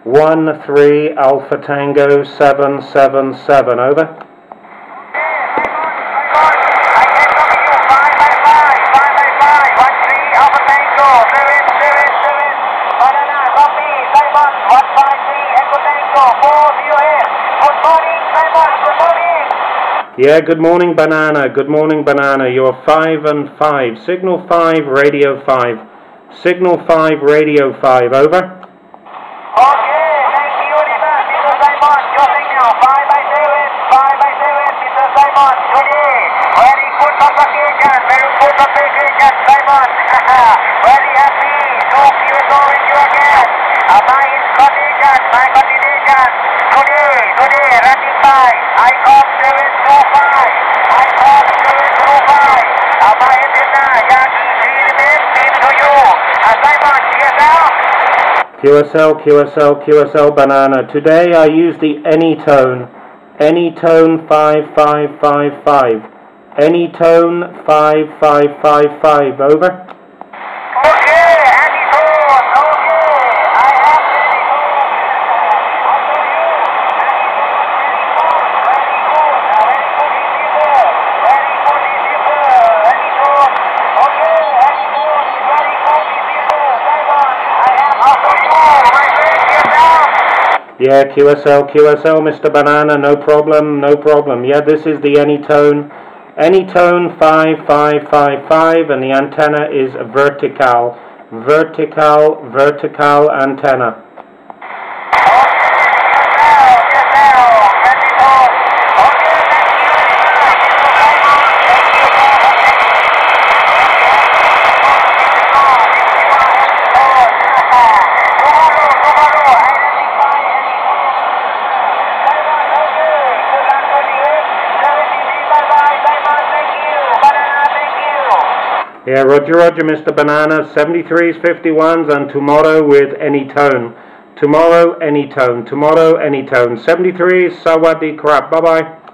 13 Alpha Tango 777, over. Yeah, good morning, Banana. Good morning, Banana. You're 5 and 5. Signal 5, radio 5. Signal 5, radio 5. Over. Okay, thank you very much, Mr. Simon. Your signal 5 by 7, Mr. Simon. Today, very good communication, Simon. Very happy to be with you again. My continuation. Today, running by Icom 725. Icom 725. My antenna, yang remains to you. Simon, QSL, Banana. Today I use the Anytone 5555. Anytone 5555, over. Okay, Anytone, okay. I have Yeah, QSL, Mr. Banana, no problem. Yeah, this is the Anytone 5555, and the antenna is vertical antenna. Yeah, Roger, Mr. Banana. 73s, 51s, and tomorrow with Anytone. Tomorrow, Anytone. 73s, Sawadee Krap. Bye-bye.